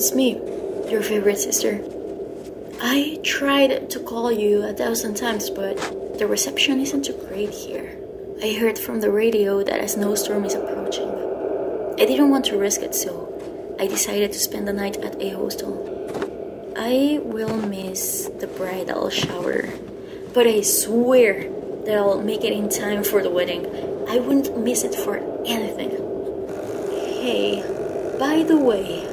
It's me, your favorite sister. I tried to call you 1,000 times, but the reception isn't too great here. I heard from the radio that a snowstorm is approaching. I didn't want to risk it, so I decided to spend the night at a hostel. I will miss the bridal shower, but I swear that I'll make it in time for the wedding. I wouldn't miss it for anything. Hey, by the way,